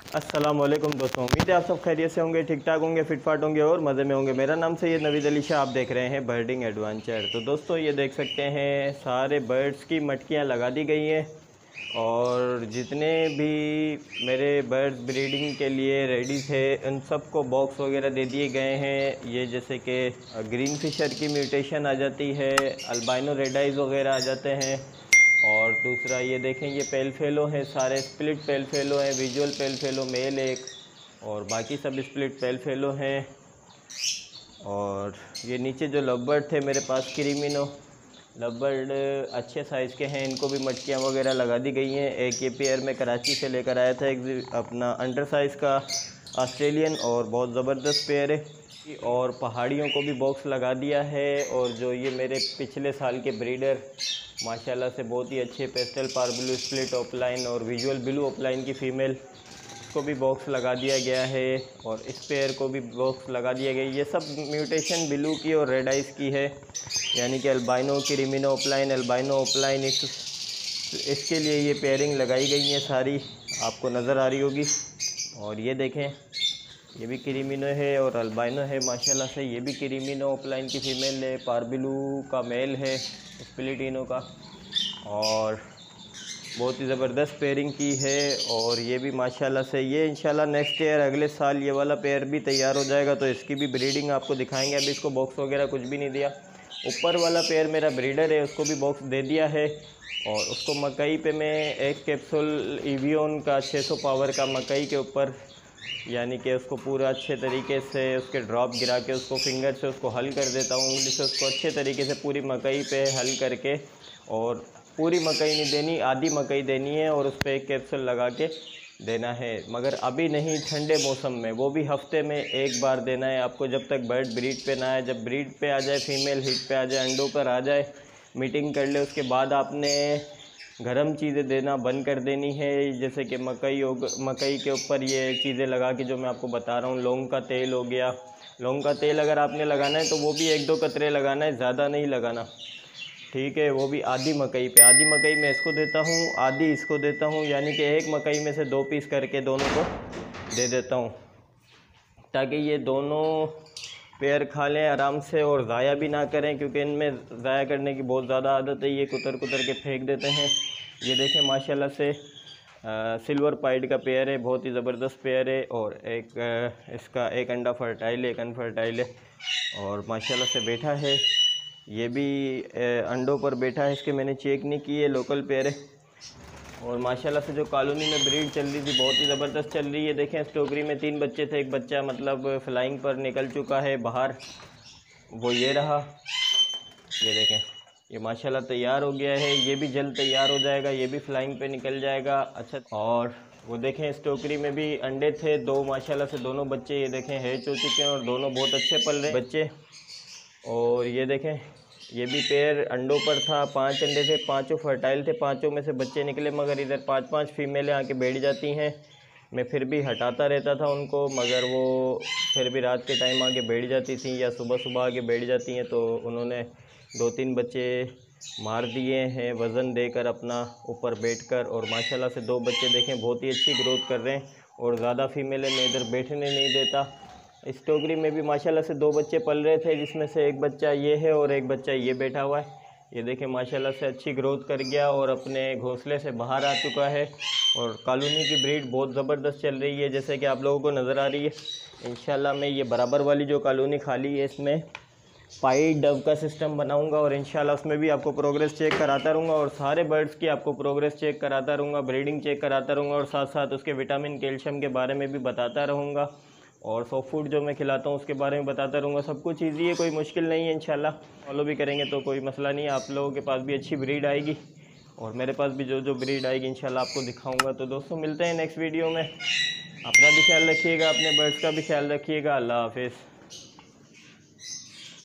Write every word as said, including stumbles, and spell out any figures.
अस्सलामुअलैकुम दोस्तों, उम्मीद है आप सब खैरियत से होंगे, ठीक ठाक होंगे, फिट फाट होंगे और मज़े में होंगे। मेरा नाम सैयद नवीद अली शाह, आप देख रहे हैं बर्डिंग एडवेंचर। तो दोस्तों ये देख सकते हैं सारे बर्ड्स की मटकियां लगा दी गई हैं और जितने भी मेरे बर्ड्स ब्रीडिंग के लिए रेडी थे उन सबको बॉक्स वगैरह दे दिए गए हैं। ये जैसे कि ग्रीन फिशर की म्यूटेशन आ जाती है, अल्बाइनो रेड आइज वगैरह आ जाते हैं। और दूसरा ये देखें, ये पेल फेलो हैं, सारे स्प्लिट पेल फेलो हैं, विजुअल पेल फेलो मेल एक, और बाकी सब स्प्लिट पेल फेलो हैं। और ये नीचे जो लवबर्ड थे मेरे पास क्रीमिनो लवबर्ड अच्छे साइज़ के हैं, इनको भी मटकियाँ वगैरह लगा दी गई हैं। एक ये पेयर में कराची से लेकर आया था, एक अपना अंडर साइज़ का ऑस्ट्रेलियन, और बहुत ज़बरदस्त पेयर है। और पहाड़ियों को भी बॉक्स लगा दिया है। और जो ये मेरे पिछले साल के ब्रीडर माशाल्लाह से बहुत ही अच्छे pastel par blue split opaline और विजुअल ब्लू ऑफलाइन की फ़ीमेल को भी बॉक्स लगा दिया गया है, और इस पेयर को भी बॉक्स लगा दिया गया। ये सब म्यूटेशन ब्लू की और रेड आइस की है, यानी कि albino creamino opaline albino opaline, इस इसके लिए ये पेयरिंग लगाई गई है सारी, आपको नज़र आ रही होगी। और ये देखें, ये भी क्रीमिनो है और अल्बाइनो है माशाल्लाह से। ये भी क्रीमिनो ऑफलाइन की फ़ीमेल है, पारबिलू का मेल है, स्प्लिटिनो का, और बहुत ही ज़बरदस्त पेयरिंग की है। और ये भी माशाल्लाह से, ये इंशाल्लाह नेक्स्ट ईयर अगले साल ये वाला पेयर भी तैयार हो जाएगा तो इसकी भी ब्रीडिंग आपको दिखाएंगे। अभी इसको बॉक्स वगैरह कुछ भी नहीं दिया। ऊपर वाला पेयर मेरा ब्रीडर है, उसको भी बॉक्स दे दिया है। और उसको मकई पे मैं एक कैप्सूल इवियोन का छह सौ पावर का मकई के ऊपर, यानी कि उसको पूरा अच्छे तरीके से उसके ड्रॉप गिरा के उसको फिंगर से उसको हल कर देता हूँ, उंगली से उसको अच्छे तरीके से पूरी मकई पे हल करके, और पूरी मकई नहीं देनी, आधी मकई देनी है और उस पर एक कैप्सूल लगा के देना है। मगर अभी नहीं, ठंडे मौसम में, वो भी हफ्ते में एक बार देना है आपको, जब तक बर्ड ब्रीड पे ना आए। जब ब्रीड पे आ जाए, फीमेल हिट पे आ जाए, अंडों पर आ जाए, मीटिंग कर ले, उसके बाद आपने गर्म चीज़ें देना बंद कर देनी है। जैसे कि मकई हो, मकई के ऊपर ये चीज़ें लगा के जो मैं आपको बता रहा हूँ, लौंग का तेल हो गया। लौंग का तेल अगर आपने लगाना है तो वो भी एक दो कतरे लगाना है, ज़्यादा नहीं लगाना, ठीक है। वो भी आधी मकई पे, आधी मकई मैं इसको देता हूँ, आधी इसको देता हूँ, यानी कि एक मकई में से दो पीस करके दोनों को दे देता हूँ, ताकि ये दोनों पेयर खा लें आराम से और ज़ाया भी ना करें, क्योंकि इनमें ज़ाया करने की बहुत ज़्यादा आदत है, ये कुतर कुतर के फेंक देते हैं। ये देखें माशाल्लाह से आ, सिल्वर पाइड का पेयर है, बहुत ही ज़बरदस्त पेयर है। और एक आ, इसका एक अंडा फर्टाइल है, एक अनफर्टाइल है, और माशाल्लाह से बैठा है। ये भी आ, अंडों पर बैठा है, इसके मैंने चेक नहीं किए, लोकल पेयर है। और माशाल्लाह से जो कॉलोनी में ब्रीड चल रही थी बहुत ही ज़बरदस्त चल रही है। देखें, स्टोकरी में तीन बच्चे थे, एक बच्चा मतलब फ्लाइंग पर निकल चुका है बाहर, वो ये रहा। ये देखें, ये माशाल्लाह तैयार हो गया है, ये भी जल्द तैयार हो जाएगा, ये भी फ्लाइंग पे निकल जाएगा। अच्छा, और वो देखें, इस टोकरी में भी अंडे थे दो, माशाल्लाह से दोनों बच्चे ये देखें हैच हो चुके हैं और दोनों बहुत अच्छे पल रहे बच्चे। और ये देखें, ये भी पेयर अंडों पर था, पांच अंडे थे, पांचों फर्टाइल थे, पांचों में से बच्चे निकले, मगर इधर पांच पांच फीमेलें आके बैठ जाती हैं। मैं फिर भी हटाता रहता था उनको, मगर वो फिर भी रात के टाइम आके बैठ जाती थी या सुबह सुबह आके बैठ जाती हैं। तो उन्होंने दो तीन बच्चे मार दिए हैं वज़न देकर अपना ऊपर बैठकर। और माशाल्लाह से दो बच्चे देखें बहुत ही अच्छी ग्रोथ कर रहे हैं, और ज़्यादा फीमेलें मैं इधर बैठने नहीं देता। इस टोकरी में भी माशाल्लाह से दो बच्चे पल रहे थे, जिसमें से एक बच्चा ये है और एक बच्चा ये बैठा हुआ है। ये देखें माशाल्लाह से अच्छी ग्रोथ कर गया और अपने घोंसले से बाहर आ चुका है। और कॉलोनी की ब्रीड बहुत ज़बरदस्त चल रही है, जैसे कि आप लोगों को नज़र आ रही है। इंशाल्लाह मैं ये बराबर वाली जो कॉलोनी खाली है इसमें पाई डव का सिस्टम बनाऊंगा, और इंशाल्लाह उसमें भी आपको प्रोग्रेस चेक कराता रहूँगा, और सारे बर्ड्स की आपको प्रोग्रेस चेक कराता रहूँगा, ब्रीडिंग चेक कराता रहूँगा, और साथ साथ उसके विटामिन कैल्शियम के बारे में भी बताता रहूँगा, और सॉफ्ट फूड जो मैं खिलाता हूँ उसके बारे में बताता रहूँगा। सब कुछ ईजी है, कोई मुश्किल नहीं है। इंशाल्लाह फॉलो भी करेंगे तो कोई मसला नहीं है, आप लोगों के पास भी अच्छी ब्रीड आएगी और मेरे पास भी जो जो ब्रीड आएगी इंशाल्लाह आपको दिखाऊंगा। तो दोस्तों मिलते हैं नेक्स्ट वीडियो में, अपना भी ख्याल रखिएगा, अपने बर्ड्स का भी ख्याल रखिएगा। अल्लाह हाफिज़।